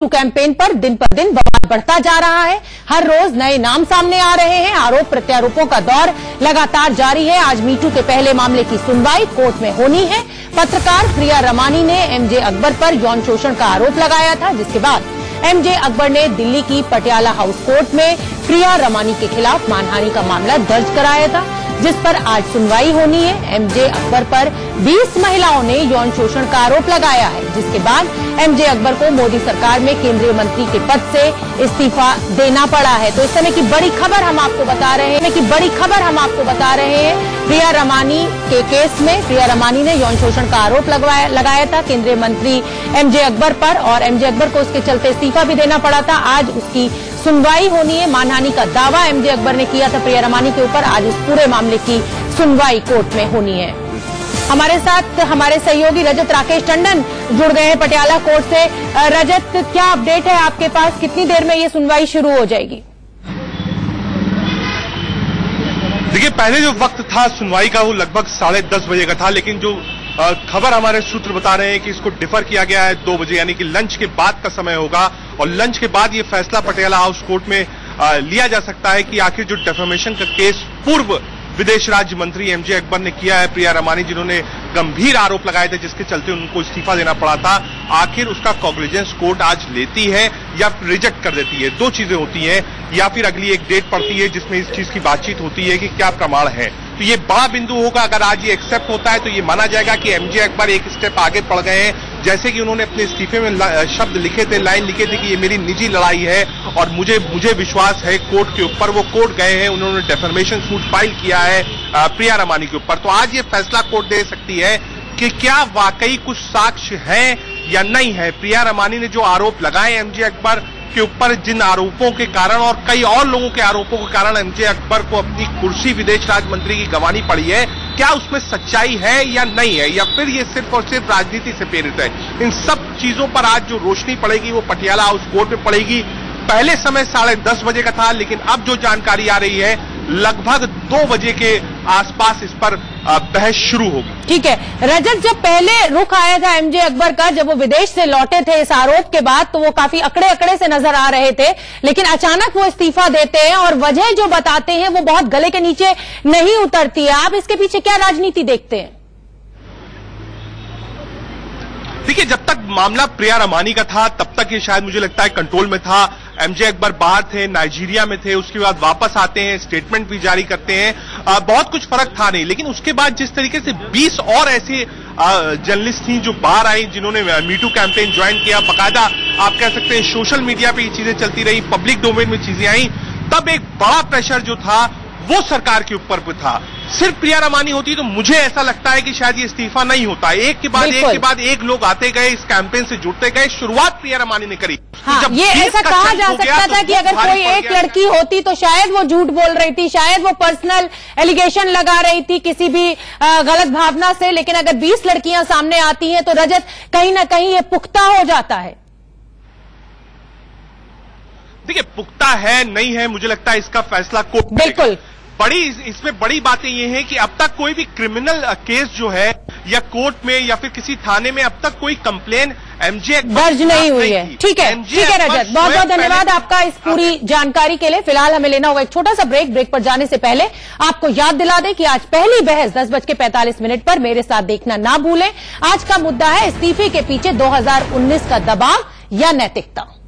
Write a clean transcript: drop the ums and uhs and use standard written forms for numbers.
Campaign पर दिन पर दिन बवाल बढ़ता जा रहा है। हर रोज नए नाम सामने आ रहे हैं। आरोप प्रत्यारोपों का दौर लगातार जारी है। आज मीटू के पहले मामले की सुनवाई कोर्ट में होनी है। पत्रकार प्रिया रमानी ने एमजे अकबर पर यौन शोषण का आरोप लगाया था, जिसके बाद एमजे अकबर ने दिल्ली की पटियाला हाउस कोर्ट में प्रिया रमानी के खिलाफ मानहानि का मामला दर्ज कराया था, जिस पर आज सुनवाई होनी है। एमजे अकबर पर 20 महिलाओं ने यौन शोषण का आरोप लगाया है, जिसके बाद एमजे अकबर को मोदी सरकार में केंद्रीय मंत्री के पद से इस्तीफा देना पड़ा है। तो इस समय की बड़ी खबर हम आपको बता रहे हैं प्रिया रमानी के केस में प्रिया रमानी ने यौन शोषण का आरोप लगाया था केंद्रीय मंत्री एमजे अकबर पर, और एमजे अकबर को उसके चलते इस्तीफा भी देना पड़ा था। आज उसकी सुनवाई होनी है। मानहानि का दावा एमजे अकबर ने किया था प्रिया रमानी के ऊपर। आज इस पूरे मामले की सुनवाई कोर्ट में होनी है। हमारे साथ हमारे सहयोगी रजत राकेश टंडन जुड़ गए हैं पटियाला कोर्ट से। रजत, क्या अपडेट है आपके पास? कितनी देर में ये सुनवाई शुरू हो जाएगी? देखिए, पहले जो वक्त था सुनवाई का वो लगभग 10:30 बजे का था, लेकिन जो खबर हमारे सूत्र बता रहे हैं कि इसको डिफर किया गया है 2 बजे, यानी कि लंच के बाद का समय होगा। और लंच के बाद ये फैसला पटियाला हाउस कोर्ट में लिया जा सकता है कि आखिर जो डेफेमेशन का केस पूर्व विदेश राज्य मंत्री एमजे अकबर ने किया है प्रिया रमानी, जिन्होंने गंभीर आरोप लगाए थे जिसके चलते उनको इस्तीफा देना पड़ा था, आखिर उसका कॉग्निजेंस कोर्ट आज लेती है या रिजेक्ट कर देती है। 2 चीजें होती हैं, या फिर अगली एक डेट पड़ती है जिसमें इस चीज की बातचीत होती है कि क्या प्रमाण है। तो ये बड़ा बिंदु होगा। अगर आज ये एक्सेप्ट होता है तो ये माना जाएगा कि एमजे अकबर एक स्टेप आगे बढ़ गए हैं। जैसे कि उन्होंने अपने इस्तीफे में शब्द लिखे थे, लाइन लिखे थे कि ये मेरी निजी लड़ाई है और मुझे विश्वास है कोर्ट के ऊपर। वो कोर्ट गए हैं, उन्होंने डेफेमेशन सूट फाइल किया है प्रिया रमानी के ऊपर। तो आज ये फैसला कोर्ट दे सकती है कि क्या वाकई कुछ साक्ष्य है या नहीं है। प्रिया रमानी ने जो आरोप लगाए एमजे अकबर के ऊपर, जिन आरोपों के कारण और कई और लोगों के आरोपों के कारण एमजे अकबर को अपनी कुर्सी विदेश राज्य मंत्री की गंवानी पड़ी है, क्या उसमें सच्चाई है या नहीं है, या फिर ये सिर्फ और सिर्फ राजनीति से प्रेरित है। इन सब चीजों पर आज जो रोशनी पड़ेगी वो पटियाला हाउस कोर्ट में पड़ेगी। पहले समय 10:30 बजे का था, लेकिन अब जो जानकारी आ रही है लगभग 2 बजे के आसपास इस पर बहस शुरू होगी। ठीक है रजत, जब पहले रुख आया था एमजे अकबर का, जब वो विदेश से लौटे थे इस आरोप के बाद, तो वो काफी अकड़े से नजर आ रहे थे, लेकिन अचानक वो इस्तीफा देते हैं और वजह जो बताते हैं वो बहुत गले के नीचे नहीं उतरती है। आप इसके पीछे क्या राजनीति देखते हैं? देखिए, जब तक मामला प्रिया रमानी का था तब तक ये शायद मुझे लगता है कंट्रोल में था। एमजे अकबर बाहर थे, नाइजीरिया में थे, उसके बाद वापस आते हैं, स्टेटमेंट भी जारी करते हैं, बहुत कुछ फर्क था नहीं। लेकिन उसके बाद जिस तरीके से 20 और ऐसे जर्नलिस्ट थी जो बाहर आई, जिन्होंने मीटू कैंपेन ज्वाइन किया, बकायदा आप कह सकते हैं सोशल मीडिया पे ये चीजें चलती रही, पब्लिक डोमेन में चीजें आई, तब एक बड़ा प्रेशर जो था वो सरकार के ऊपर था। सिर्फ प्रिया रमानी होती तो मुझे ऐसा लगता है कि शायद ये इस्तीफा नहीं होता। एक के बाद एक लोग आते गए, इस कैंपेन से जुड़ते गए। शुरुआत प्रिया रमानी ने करी। हाँ, जब ये ऐसा कहा जा सकता था कि अगर कोई एक लड़की होती तो शायद वो झूठ बोल रही थी, शायद वो पर्सनल एलिगेशन लगा रही थी किसी भी गलत भावना से, लेकिन अगर 20 लड़कियां सामने आती हैं तो रजत कहीं ना कहीं ये पुख्ता हो जाता है। देखिए, पुख्ता है नहीं है, मुझे लगता है इसका फैसला कोर्ट बिल्कुल। इसमें बड़ी बातें ये हैं कि अब तक कोई भी क्रिमिनल केस जो है या कोर्ट में या फिर किसी थाने में अब तक कोई कंप्लेन एमजे दर्ज नहीं हुई है। ठीक है रजत, बहुत बहुत धन्यवाद आपका इस पूरी जानकारी के लिए। फिलहाल हमें लेना होगा एक छोटा सा ब्रेक पर जाने से पहले आपको याद दिला दें कि आज पहली बहस 10:45 पर मेरे साथ देखना ना भूलें। आज का मुद्दा है इस्तीफे के पीछे 2019 का दबाव या नैतिकता।